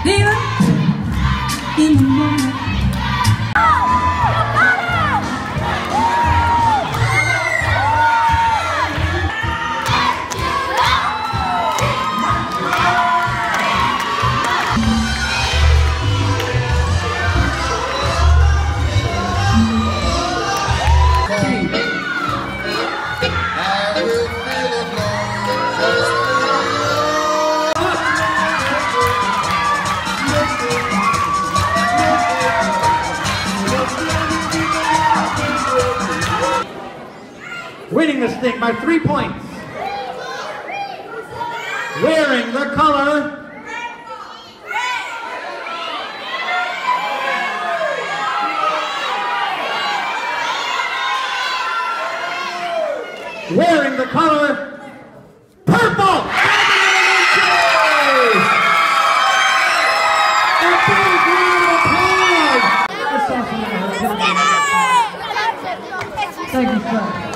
feeling in the moment. Winning this thing by 3 points. Wearing the color purple. A big round of applause. Thank you, sir.